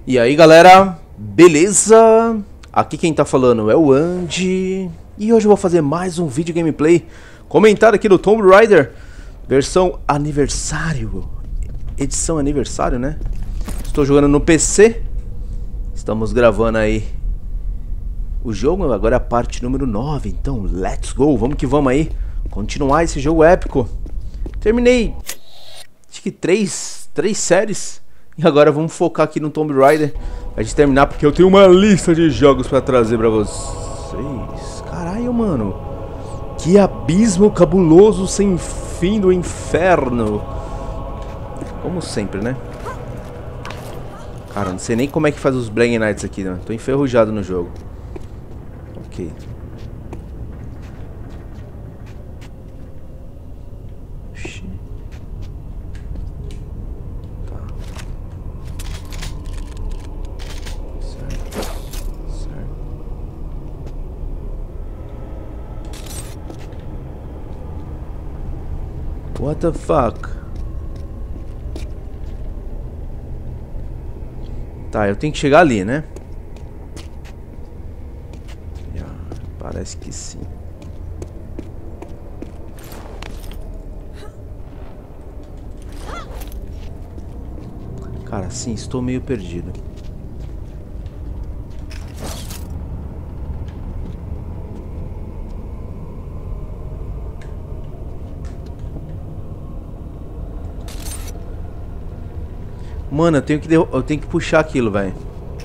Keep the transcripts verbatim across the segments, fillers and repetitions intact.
E aí galera, beleza? Aqui quem tá falando é o Andy. E hoje eu vou fazer mais um vídeo gameplay comentado aqui do Tomb Raider versão aniversário. Edição aniversário, né? Estou jogando no P C. Estamos gravando aí o jogo, agora é a parte número nove. Então, let's go, vamos que vamos aí continuar esse jogo épico. Terminei, acho que três, três séries. E agora vamos focar aqui no Tomb Raider pra gente terminar, porque eu tenho uma lista de jogos pra trazer pra vocês. Caralho, mano, que abismo cabuloso sem fim do inferno. Como sempre, né? Cara, não sei nem como é que faz os Brain Knights aqui, né? Tô enferrujado no jogo. Ok. Oxi. Tá. Certo. Certo. What the fuck? Tá, eu tenho que chegar ali, né? Parece que sim. Cara, sim, estou meio perdido. Mano, eu tenho que derru- eu tenho que puxar aquilo, velho.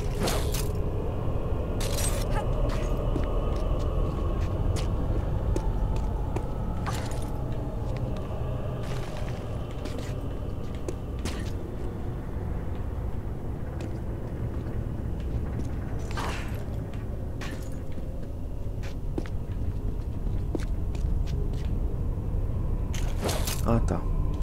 Ah, tá.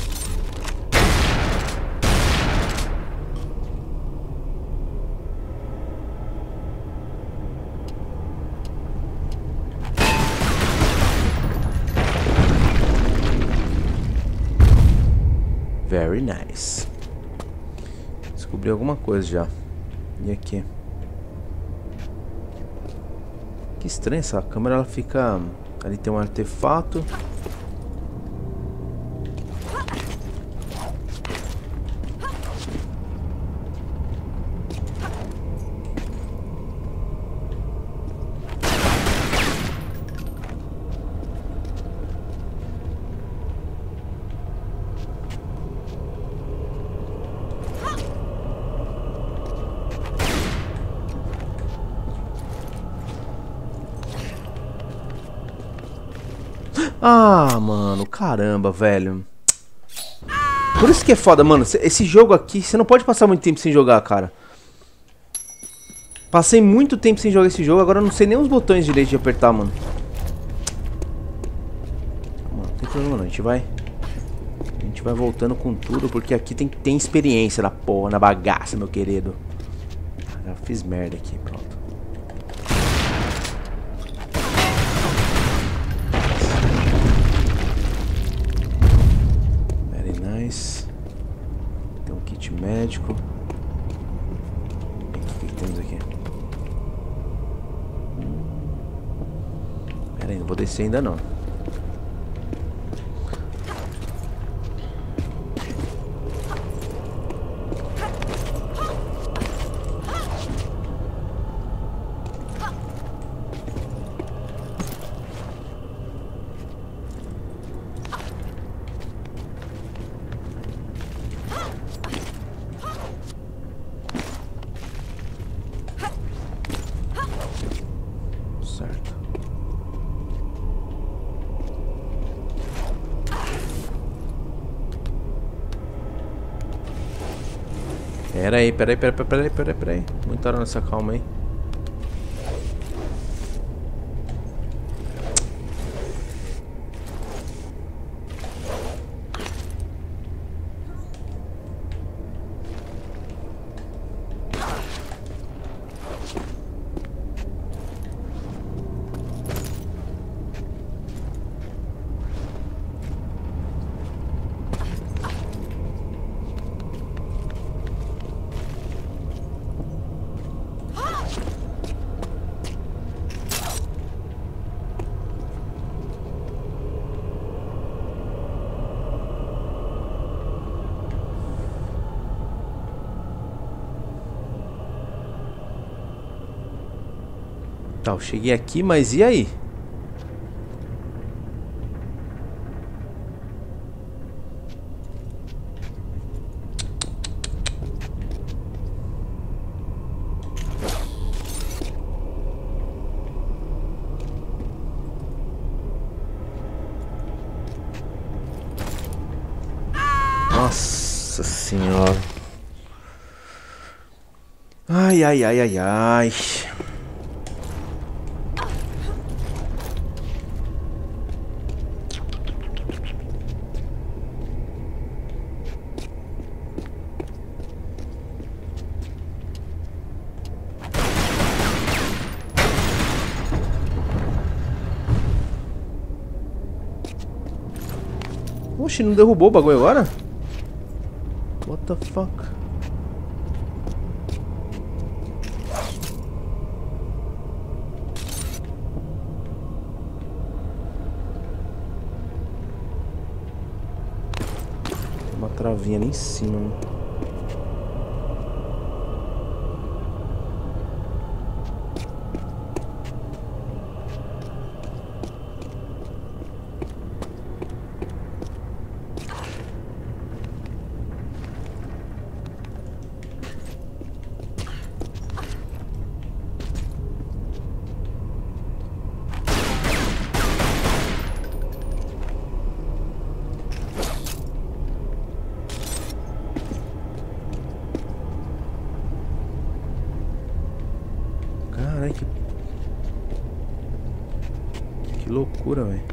Very nice. Descobri alguma coisa já. E aqui? Que estranho, essa câmera, ela fica... Ali tem um artefato. Ah, mano, caramba, velho. Por isso que é foda, mano. Esse jogo aqui, você não pode passar muito tempo sem jogar, cara. Passei muito tempo sem jogar esse jogo, agora eu não sei nem os botões direito de apertar, mano. Não tem problema não, a gente vai... A gente vai voltando com tudo, porque aqui tem, tem experiência na porra, na bagaça, meu querido. Já fiz merda aqui, pronto. Tem um kit médico. O que, que temos aqui? Pera aí, não vou descer ainda não. Certo. Pera aí, pera aí, pera aí, pera aí, pera aí, pera aí. Muita hora nessa calma aí. Tá, eu cheguei aqui, mas e aí? Nossa senhora. Ai, ai, ai, ai, ai. Oxe, não derrubou o bagulho agora? What the fuck? Tem uma travinha ali em cima, né? Caralho, que... Que loucura, velho.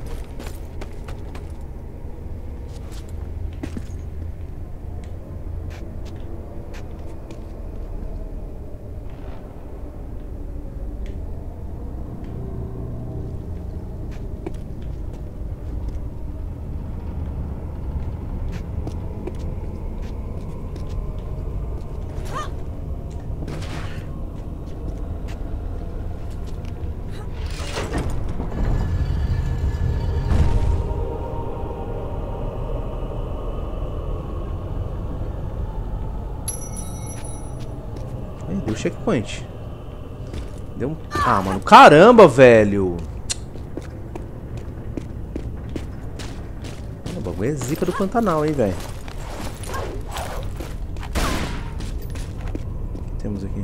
Deu checkpoint. Deu um... Ah, mano. Caramba, velho. O bagulho é zica do Pantanal, hein, velho. O que temos aqui?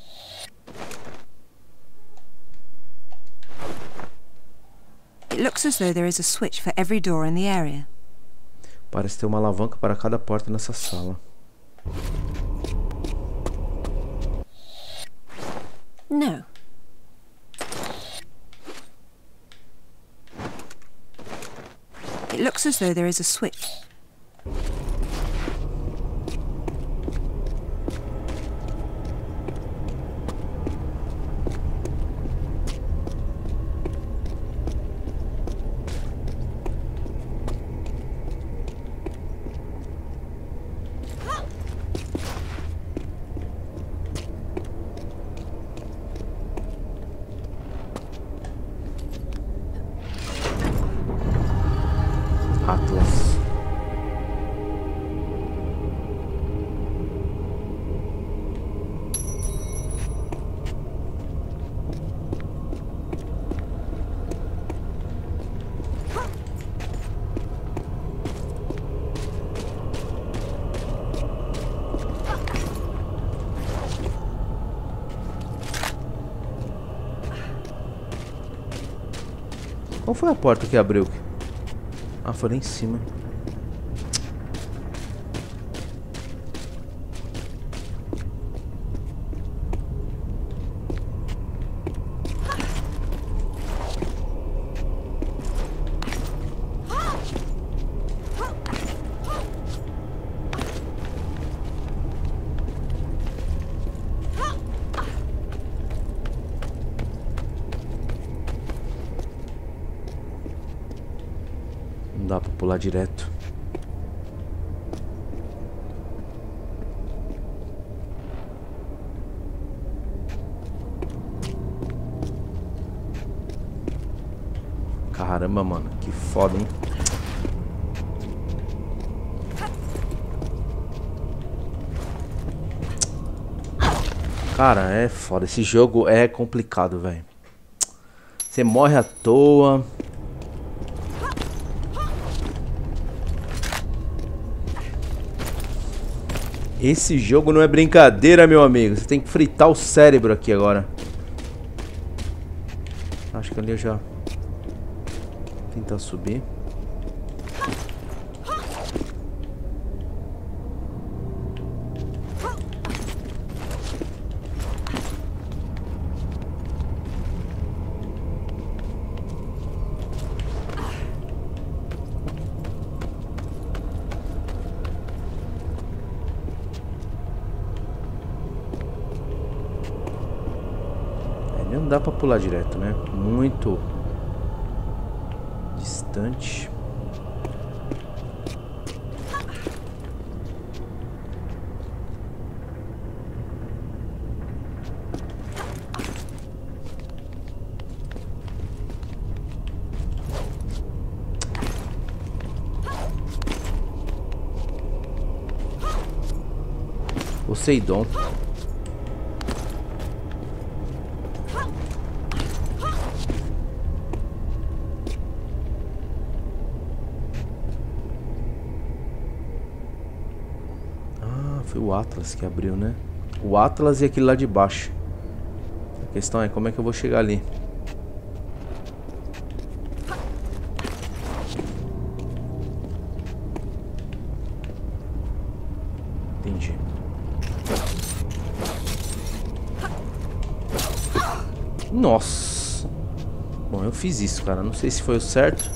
It looks as though there is a switch for every door in the area. Parece ter uma alavanca para cada porta nessa sala. No. It looks as though there is a switch. Atlas. Qual foi a porta que abriu? Ah, foi lá em cima. Não dá pra pular direto. Caramba, mano, que foda, hein? Cara, é foda. Esse jogo é complicado, velho. Você morre à toa. Esse jogo não é brincadeira, meu amigo. Você tem que fritar o cérebro aqui agora. Acho que ali eu já... Vou tentar subir. Não dá pra pular direto, né? Muito distante. Poseidon. Foi o Atlas que abriu, né? O Atlas e aquele lá de baixo. A questão é como é que eu vou chegar ali. Entendi. Nossa. Bom, eu fiz isso, cara. Não sei se foi o certo.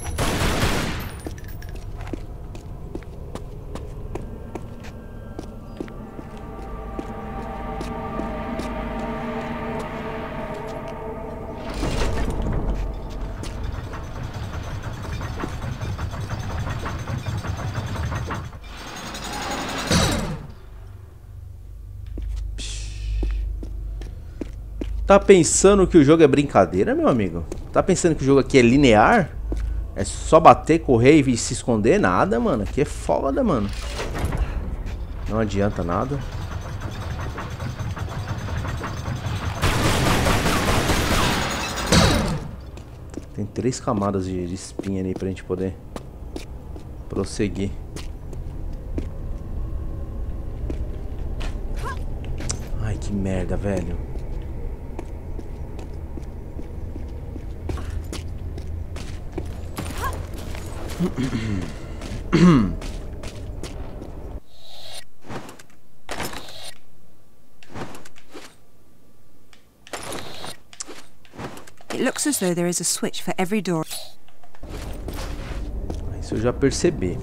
Tá pensando que o jogo é brincadeira, meu amigo? Tá pensando que o jogo aqui é linear? É só bater, correr e se esconder? Nada, mano. Aqui é foda, mano. Não adianta nada. Tem três camadas de, de espinha ali pra gente poder prosseguir. Ai, que merda, velho. It looks as though there is a switch for every door. Isso eu já percebi.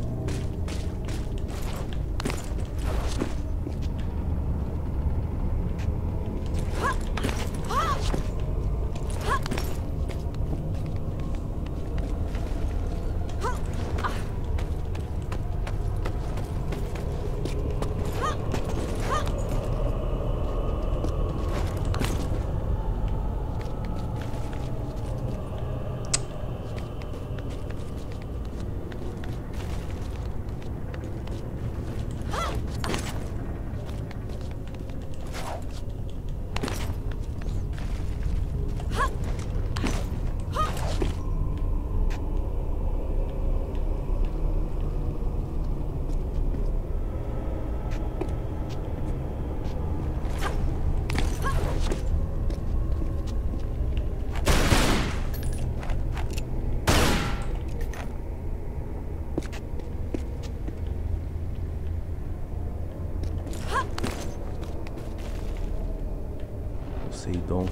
Poseidon.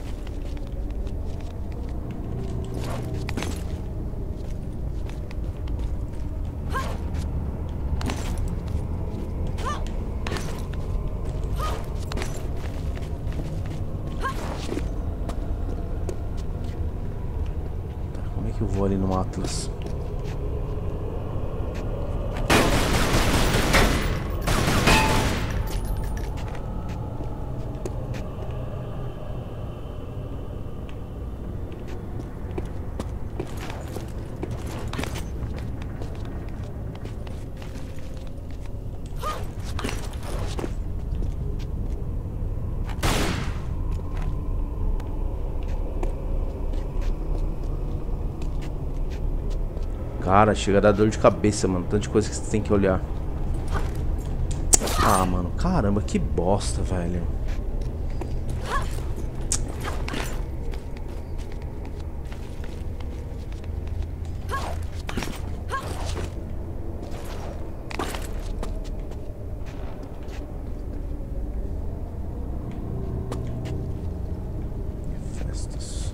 Tá, como é que eu vou ali no Atlas? Cara, chega a dar dor de cabeça, mano. Tanta coisa que você tem que olhar. Ah, mano. Caramba, que bosta, velho. Festas.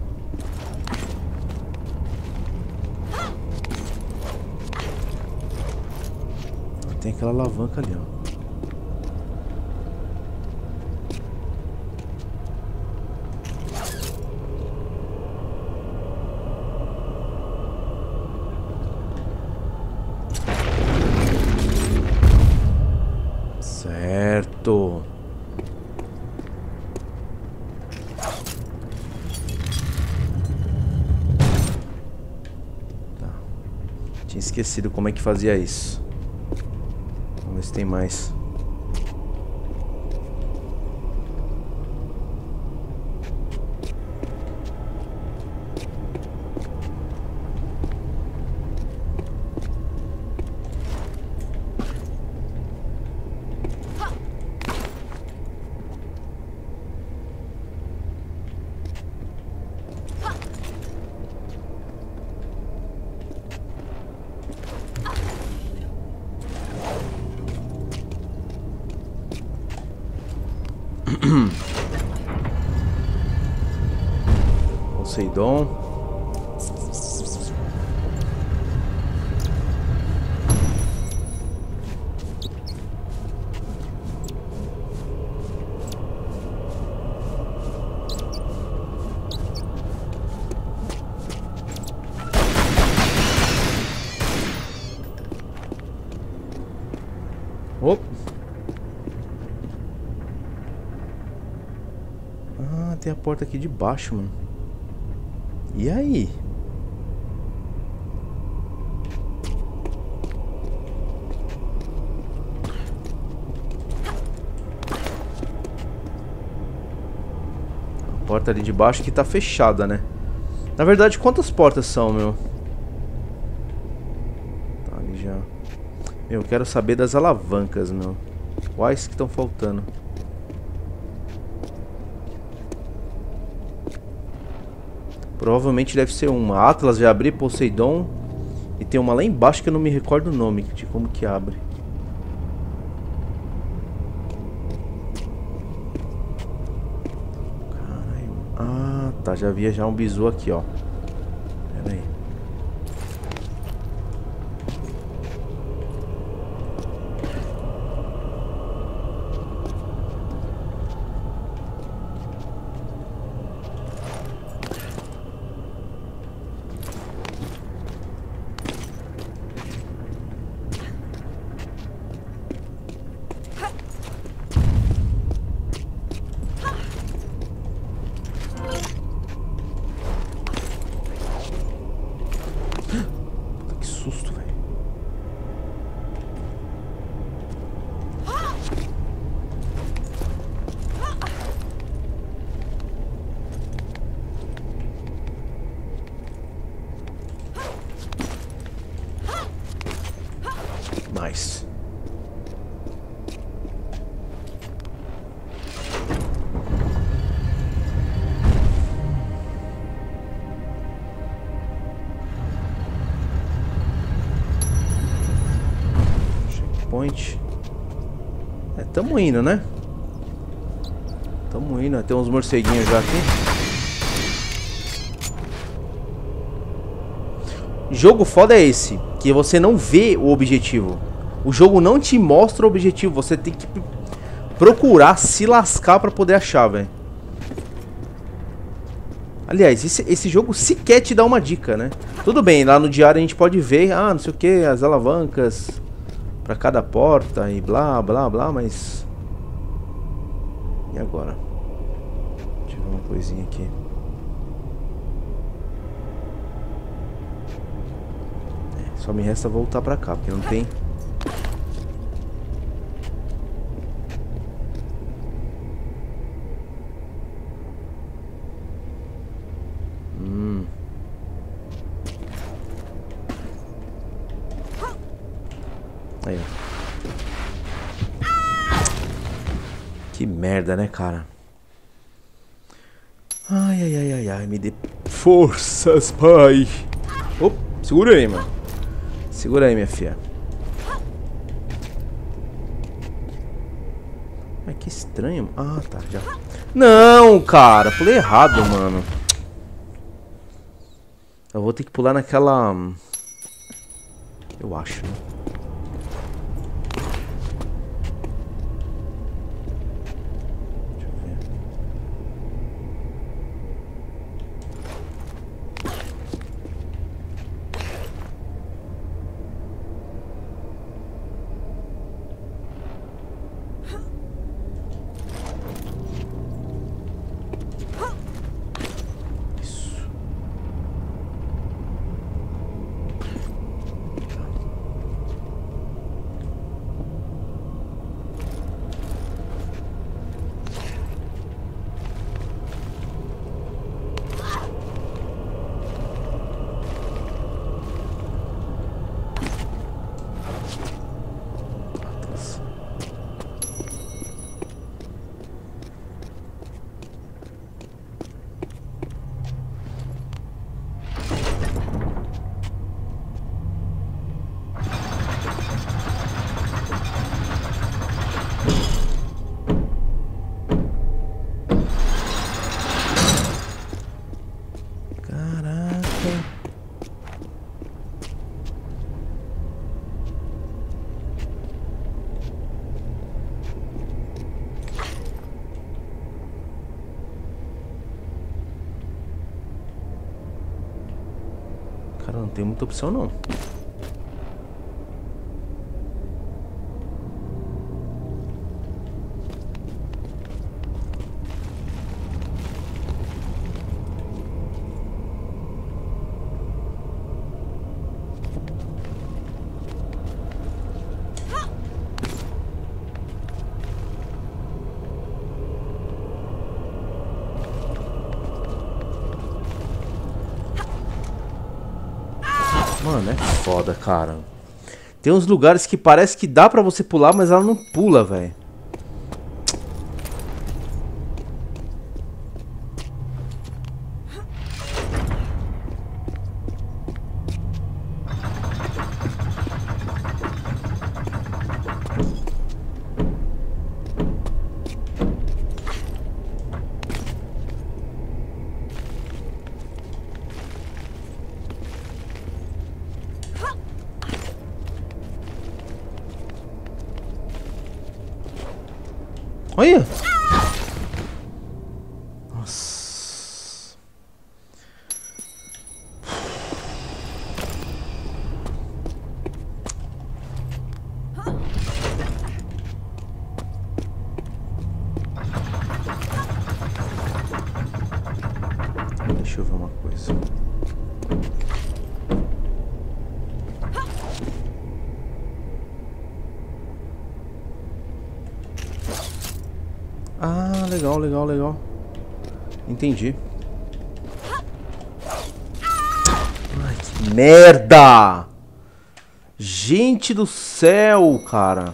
Tem aquela alavanca ali, ó. Certo. Tá. Tinha esquecido como é que fazia isso. Vamos ver se tem mais. Poseidon. Opa. Ah, tem a porta aqui de baixo, mano. E aí? A porta ali de baixo que tá fechada, né? Na verdade, quantas portas são, meu? Tá ali já. Meu, eu quero saber das alavancas, meu. Quais que estão faltando? Provavelmente deve ser uma. Atlas já abri, Poseidon. E tem uma lá embaixo que eu não me recordo o nome de como que abre. Caralho. Ah, tá. Já havia já um bizu aqui, ó. Pera aí. Que susto, velho. Nice. Checkpoint. É, tamo indo, né? Tamo indo. Tem uns morceguinhos já aqui. Jogo foda é esse, que você não vê o objetivo. O jogo não te mostra o objetivo. Você tem que procurar se lascar pra poder achar, velho. Aliás, esse, esse jogo sequer te dá uma dica, né? Tudo bem, lá no diário a gente pode ver, ah, não sei o que, as alavancas pra cada porta e blá, blá, blá, mas... E agora? Deixa eu ver uma coisinha aqui. É, só me resta voltar pra cá, porque não tem... Que merda, né, cara? Ai, ai, ai, ai, ai, me dê forças, pai. Opa, segura aí, mano. Segura aí, minha filha. Ai, que estranho. Ah, tá, já. Não, cara, pulei errado, mano. Eu vou ter que pular naquela... Eu acho, né? Deixa eu ver. Isso. Cara, não tem muita opção, não. Mano, é foda, cara. Tem uns lugares que parece que dá pra você pular, mas ela não pula, velho. Olha! Nossa. Deixa eu ver uma coisa. Ah, legal, legal, legal. Entendi. Ai, que merda! Gente do céu, cara.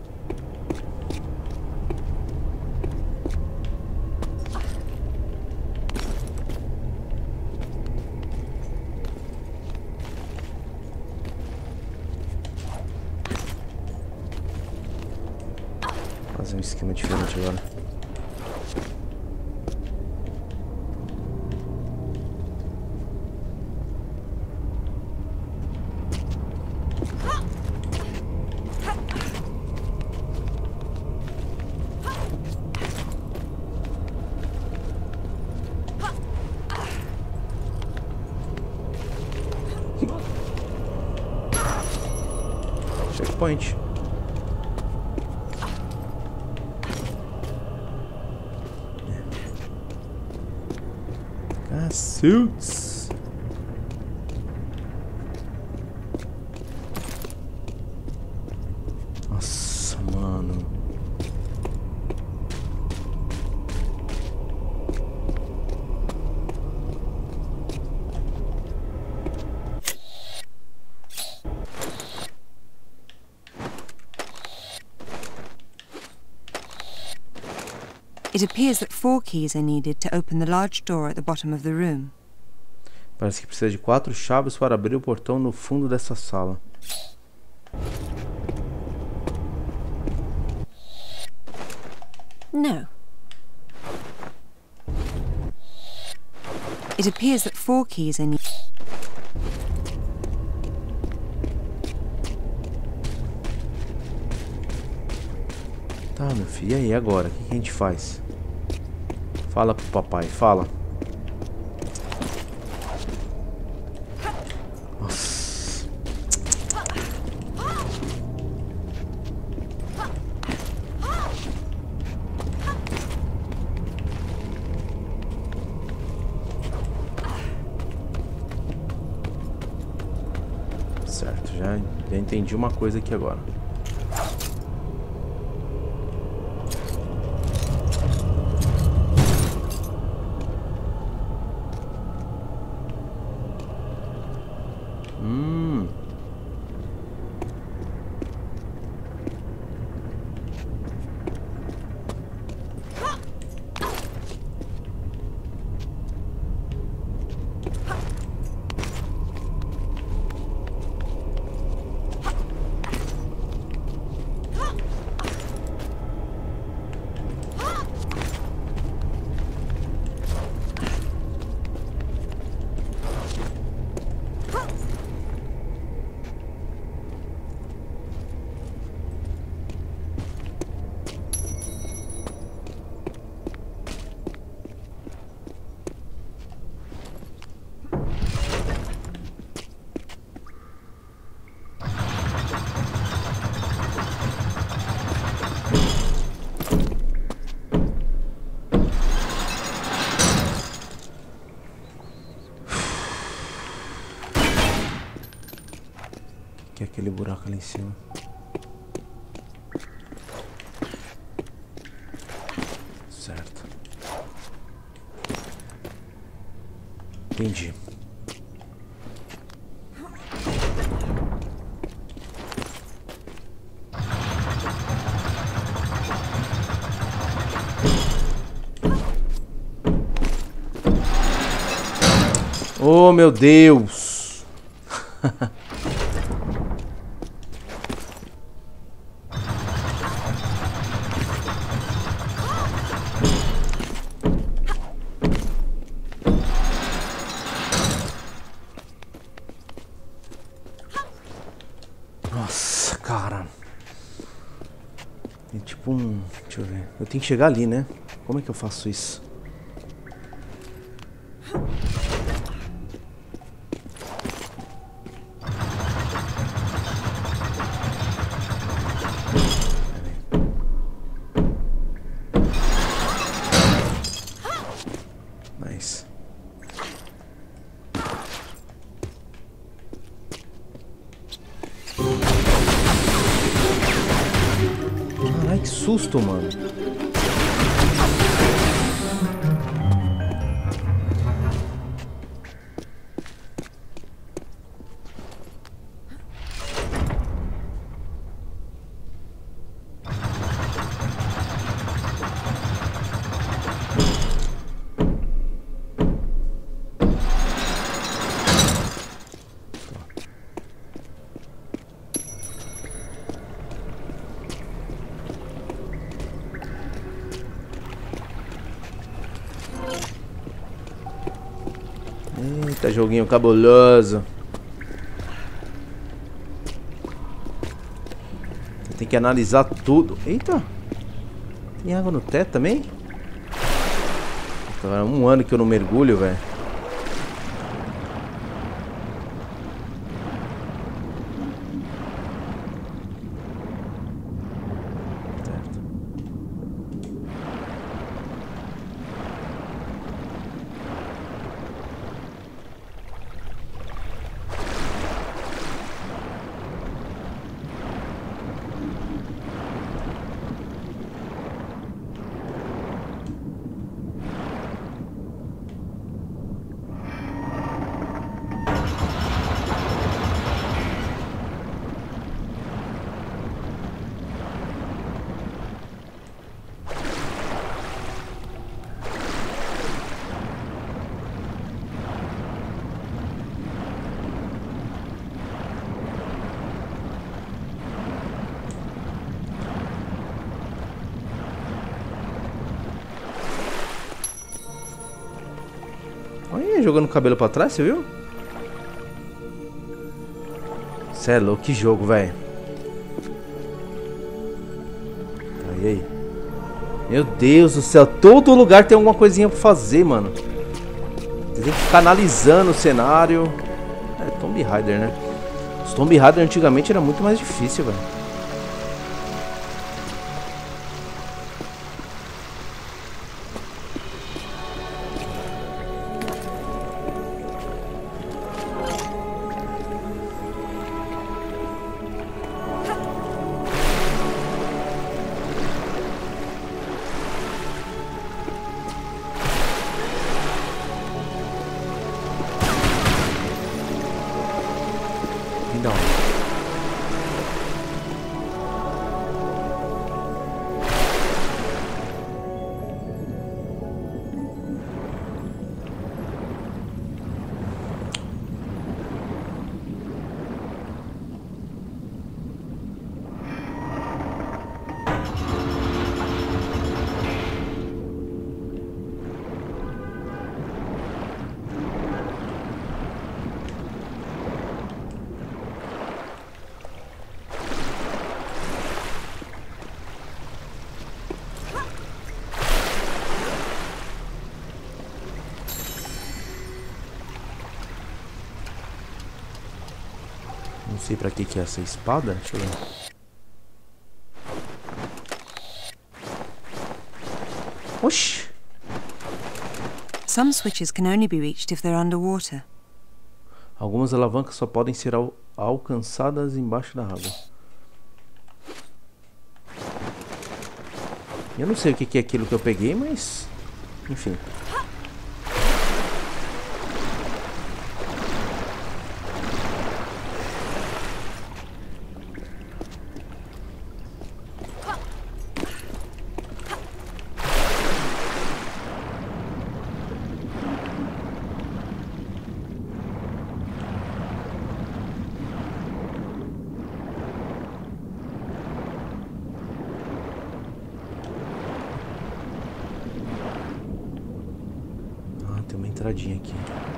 Vou fazer um esquema diferente agora. Checkpoint. Cacildes. Nossa, mano. It appears that four keys are needed to open the large door at the bottom of the room. Parece que precisa de quatro chaves para abrir o portão no fundo dessa sala. No. It appears that four keys are needed. Tá, meu filho, e aí agora? O que, que a gente faz? Fala pro papai, fala. Nossa. Certo, já, já entendi uma coisa aqui agora. Hum. Que é aquele buraco ali em cima. Certo. Entendi. Oh, meu Deus. Nossa, cara. É tipo um... Deixa eu ver. Eu tenho que chegar ali, né? Como é que eu faço isso? Nice. Ai, que susto, mano. Eita, joguinho cabuloso. Você tem que analisar tudo. Eita. Tem água no teto também? Há um ano que eu não mergulho, velho. Ih, jogando o cabelo pra trás, você viu? Cê é louco, que jogo, velho. Aí, aí. Meu Deus do céu, todo lugar tem alguma coisinha pra fazer, mano. Você tem que ficar analisando o cenário. É, Tomb Raider, né? Os Tomb Raider antigamente era muito mais difícil, velho. Não. Não sei pra que que é essa espada. Deixa eu ver. Oxi. Some switches can only be reached if they're underwater. Algumas alavancas só podem ser al alcançadas embaixo da água. Eu não sei o que que é aquilo que eu peguei, mas... enfim. Tem uma entradinha aqui.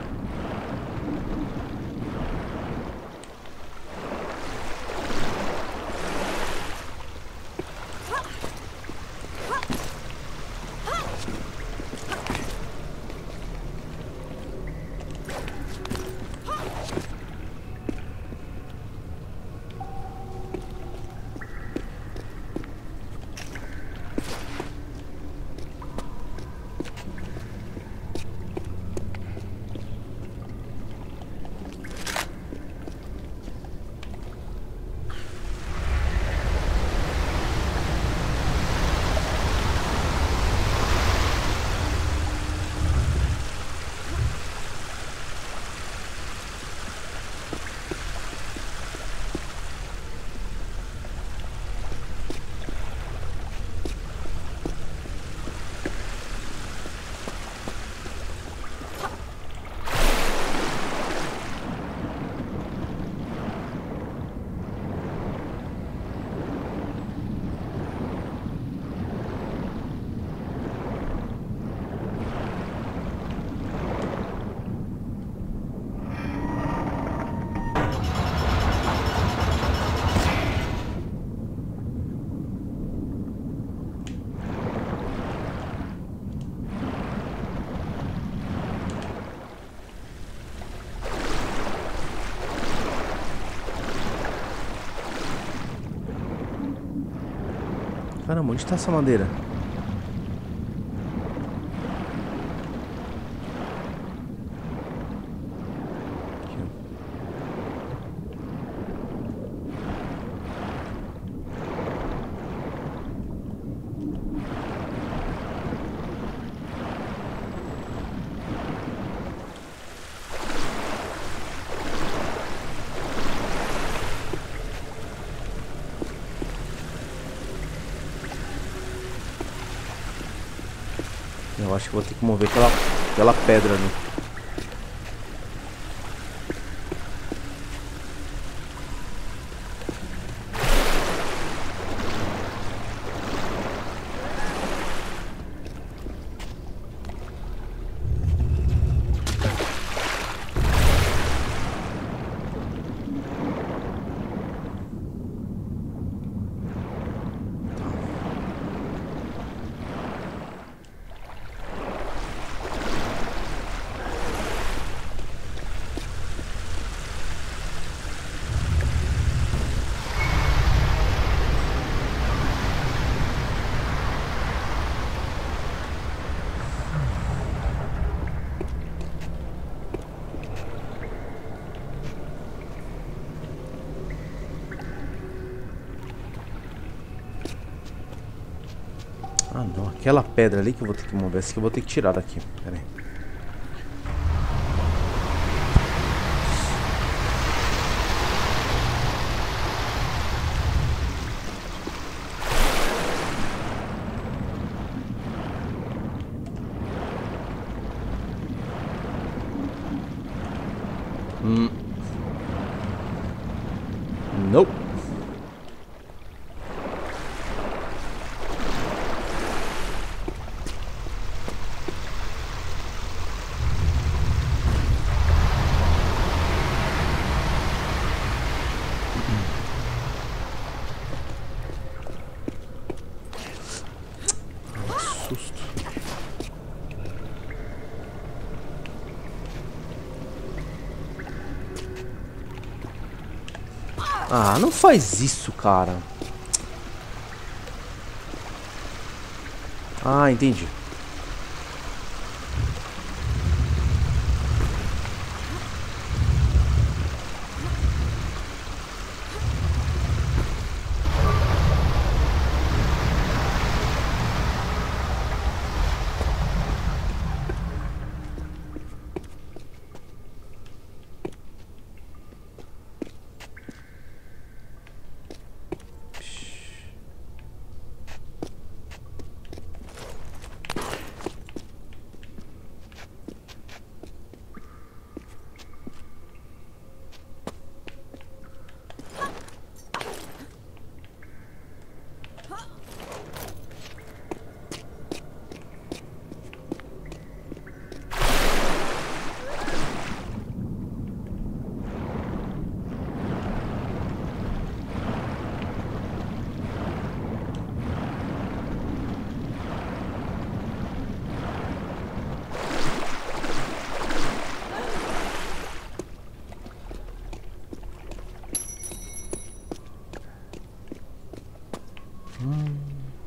Caramba, onde tá essa madeira? Aqui, ó. Eu acho que vou ter que mover aquela, aquela pedra ali. aquela pedra ali que eu vou ter que mover. Essa que eu vou ter que tirar daqui. Pera aí. Hum. Nope. Susto. Ah, não faz isso, cara. Ah, entendi. Hum.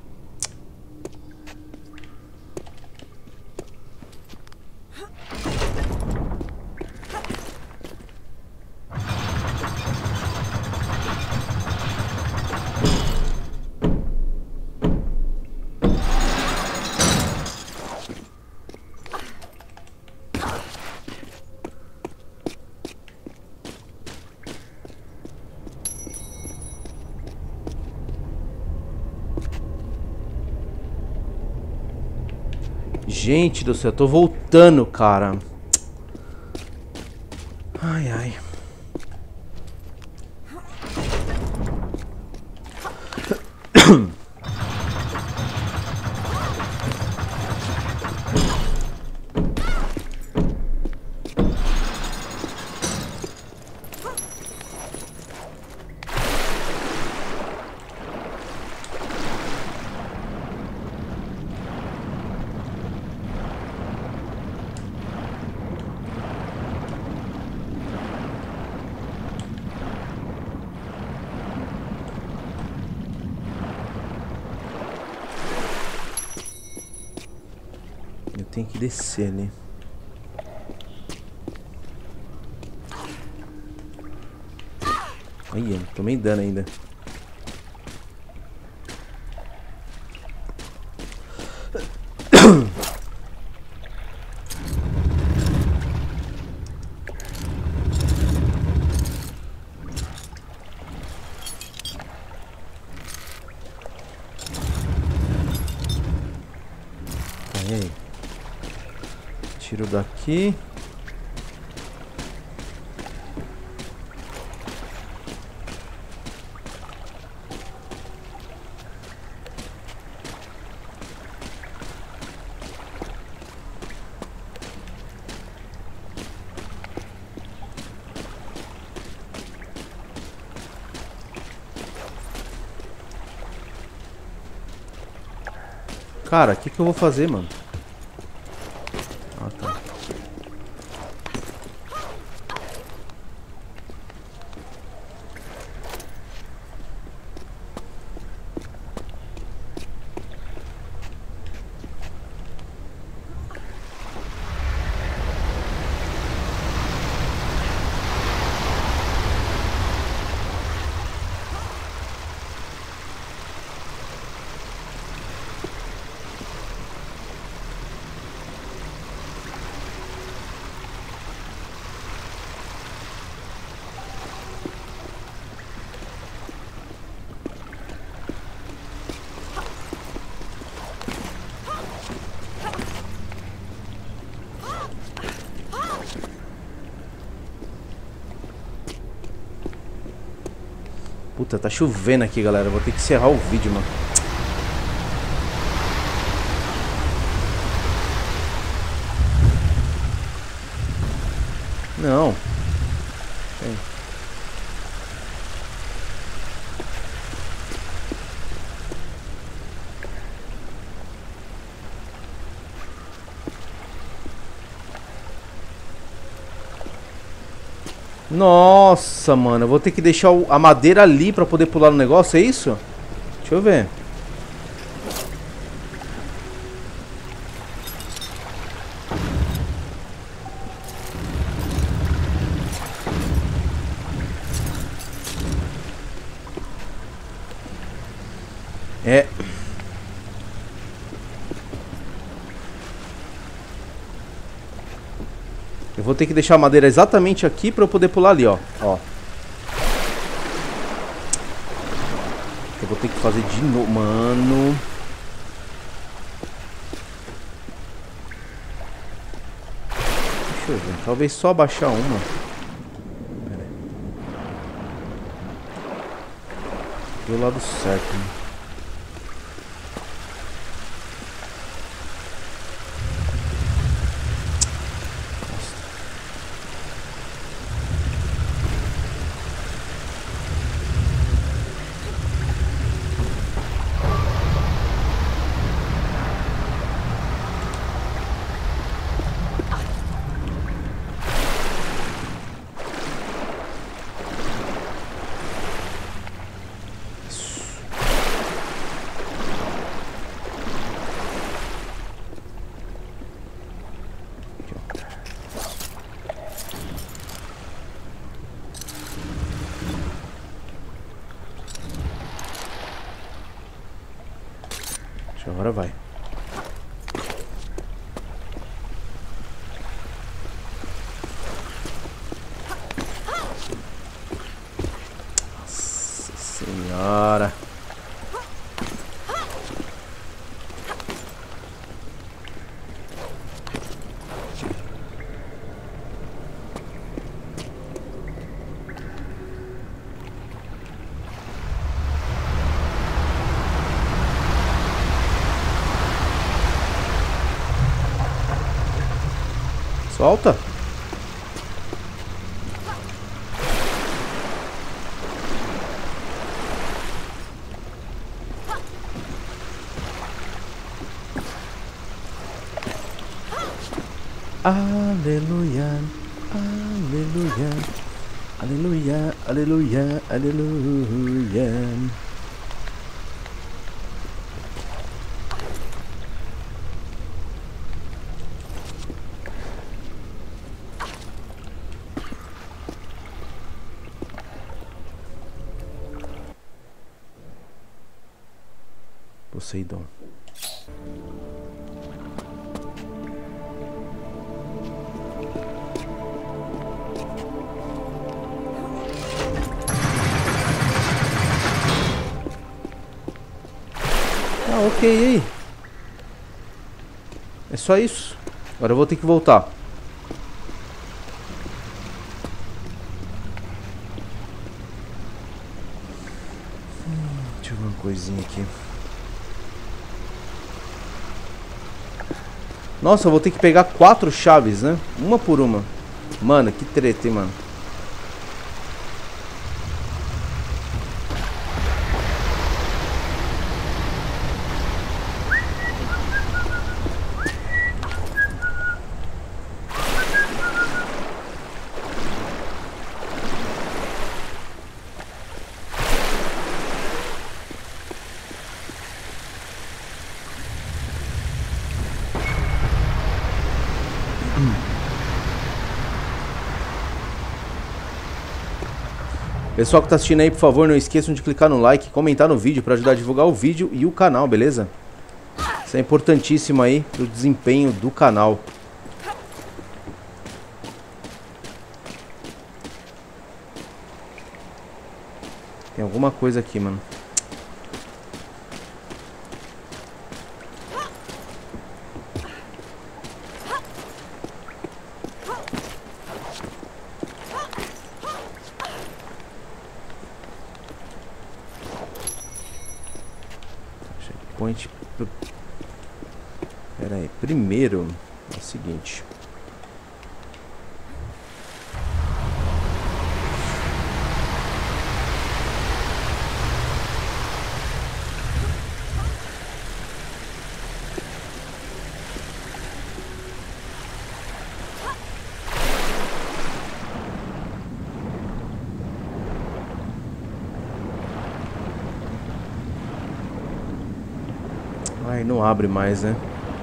Gente do céu, eu tô voltando, cara. Ai, ai. Eu tenho que descer ali. Aí, tomei dano ainda. Aí. Tiro daqui. Cara, o que que eu vou fazer, mano? Ah, tá. Puta, tá chovendo aqui, galera. Vou ter que encerrar o vídeo, mano. Não. Tem. Nossa, mano, eu vou ter que deixar a madeira ali pra poder pular no negócio, é isso? Deixa eu ver. É. Eu vou ter que deixar a madeira exatamente aqui pra eu poder pular ali, ó. Ó. Eu vou ter que fazer de novo, mano. Deixa eu ver. Talvez só abaixar uma. Pera aí. Do lado certo, né? Agora vai. Nossa senhora. Solta. Aleluia, aleluia, aleluia, aleluia, aleluia. Poseidon. Ah, ok, e aí? É só isso. Agora eu vou ter que voltar. Hum, deixa eu ver uma coisinha aqui. Nossa, eu vou ter que pegar quatro chaves, né? Uma por uma. Mano, que treta, hein, mano. Pessoal que tá assistindo aí, por favor, não esqueçam de clicar no like, comentar no vídeo para ajudar a divulgar o vídeo e o canal, beleza? Isso é importantíssimo aí pro desempenho do canal. Tem alguma coisa aqui, mano. Pera aí, primeiro é o seguinte. Ai, não abre mais, né?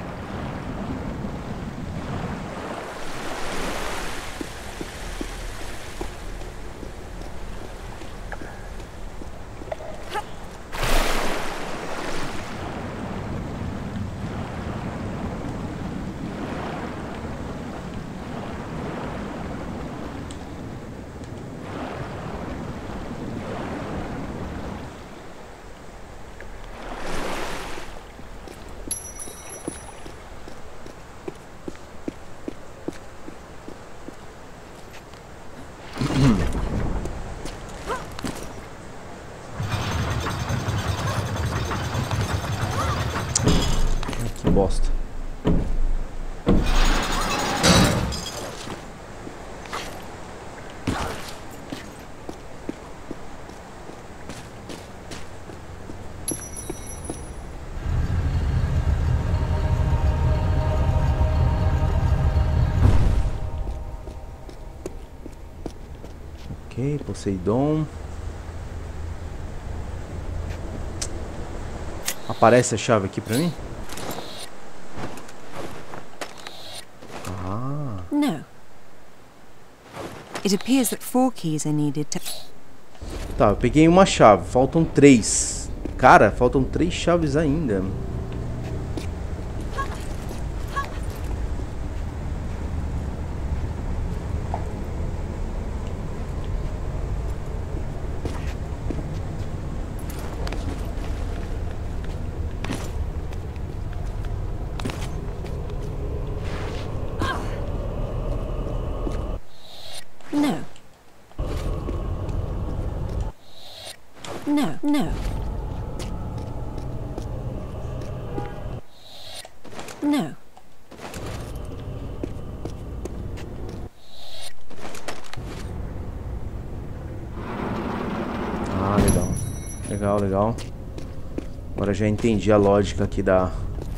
Que bosta. Ok, Poseidon. Aparece a chave aqui pra mim? Ah. No. It appears that four keys are needed to... Tá, eu peguei uma chave, faltam três. Cara, faltam três chaves ainda. No. No, no. No. Ah, legal. Legal, legal. Agora já entendi a lógica aqui da...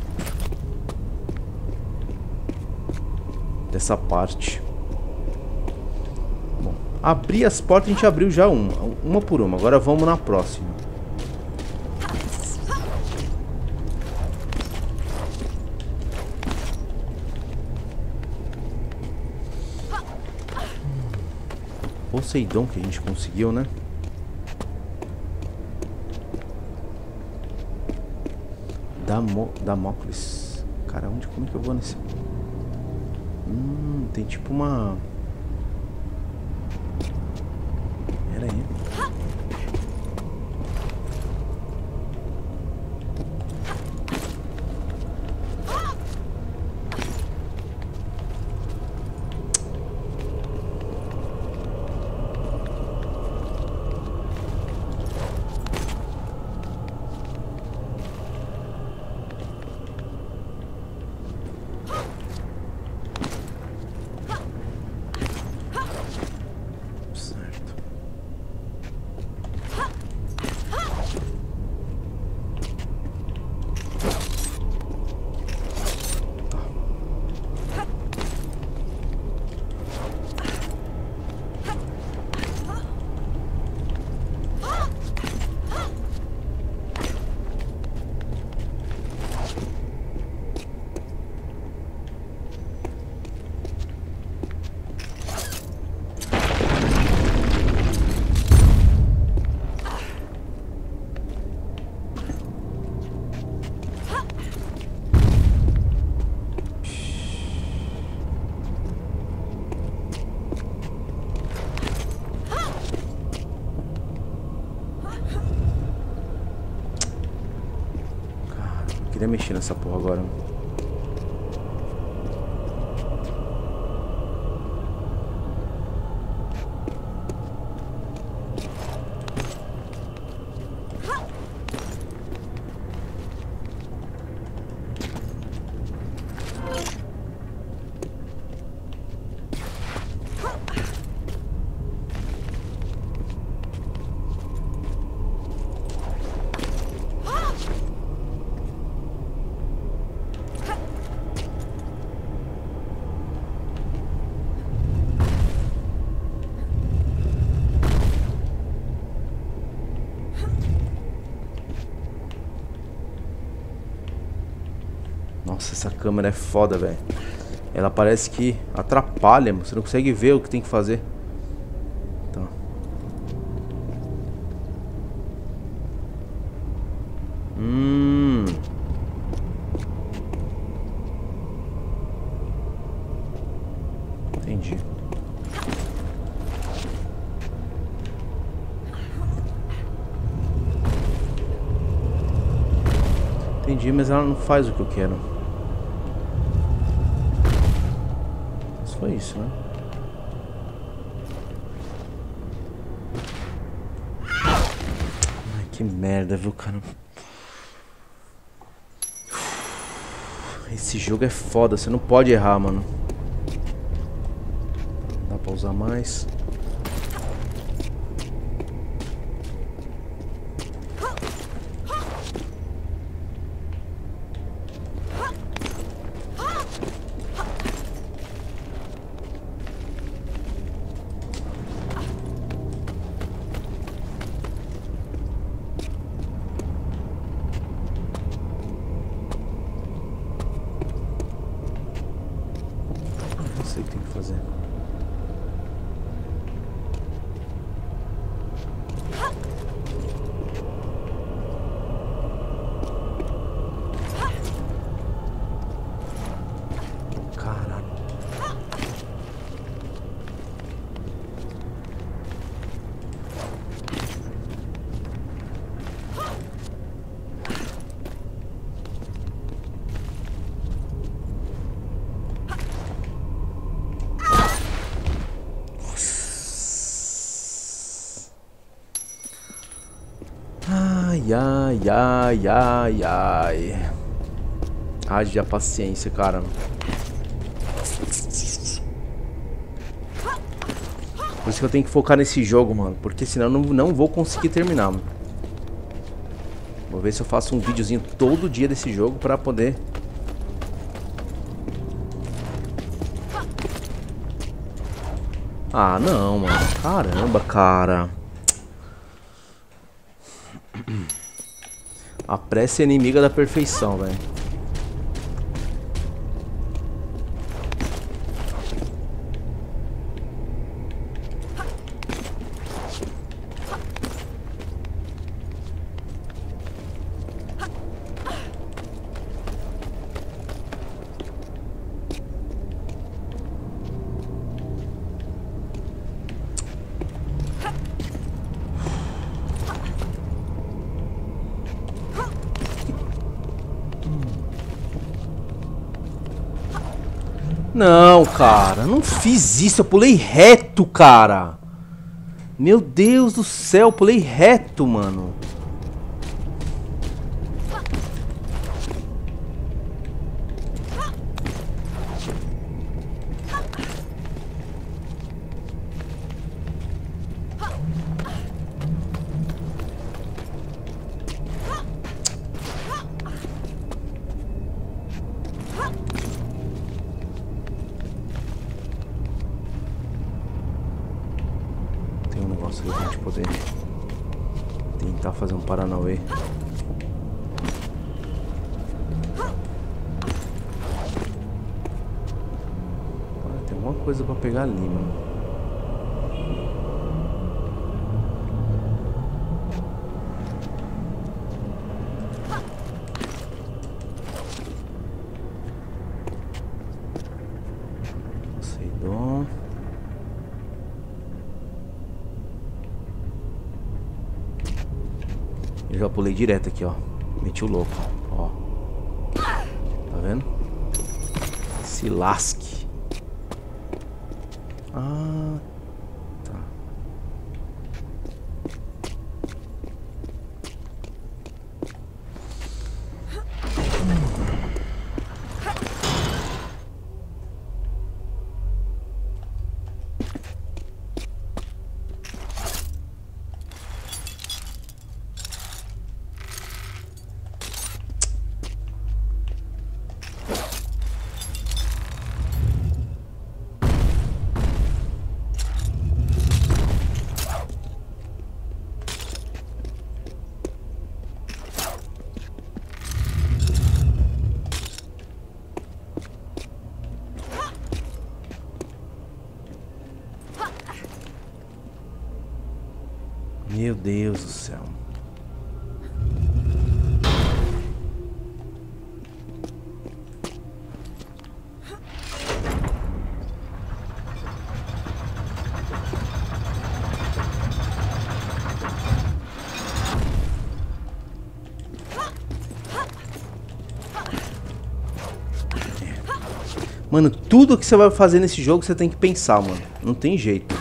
dessa parte. Bom, abrir as portas a gente abriu já uma. Uma por uma. Agora vamos na próxima. Poseidon que a gente conseguiu, né? Damo, Damocles. Cara, onde, como é que eu vou nesse... Hum, tem tipo uma... Pera aí. Queria mexer nessa porra agora. Essa câmera é foda, velho. Ela parece que atrapalha, você não consegue ver o que tem que fazer. Então. Hum. Entendi. Entendi, mas ela não faz o que eu quero. Mas foi isso, né? Ai, que merda, viu, cara? Esse jogo é foda, você não pode errar, mano. Dá pra usar mais. Não sei o que tem que fazer. Caralho. Ai, ai, ai, ai, ai. Haja paciência, cara. Por isso que eu tenho que focar nesse jogo, mano. Porque senão eu não, não vou conseguir terminar, mano. Vou ver se eu faço um videozinho todo dia desse jogo pra poder... Ah, não, mano. Caramba, cara. A pressa é inimiga da perfeição, velho. Não, cara, não fiz isso, eu pulei reto, cara. Meu Deus do céu, eu pulei reto, mano. Tem um negócio ali pra gente poder tentar fazer um Paranauê. Ah, tem alguma coisa pra pegar ali, mano. Seidon. Eu já pulei direto aqui, ó. Meti o louco, ó. Tá vendo? Se lasque. Ah, tá. Meu Deus do céu. Mano, tudo que você vai fazer nesse jogo você tem que pensar, mano. Não tem jeito.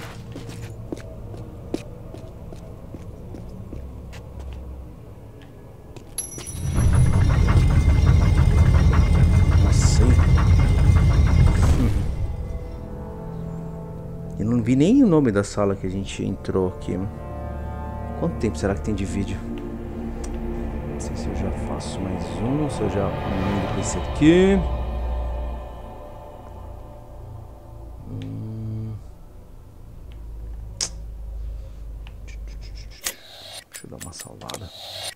Eu não vi nem o nome da sala que a gente entrou aqui. Quanto tempo será que tem de vídeo? Não sei se eu já faço mais um, se eu já mando pra esse aqui. Hum. Deixa eu dar uma salvada.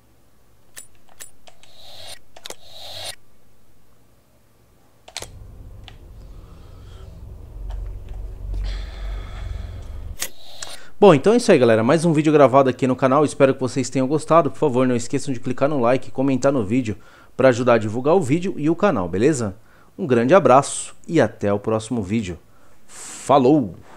Bom, então é isso aí, galera. Mais um vídeo gravado aqui no canal. Espero que vocês tenham gostado. Por favor, não esqueçam de clicar no like e comentar no vídeo para ajudar a divulgar o vídeo e o canal, beleza? Um grande abraço e até o próximo vídeo. Falou!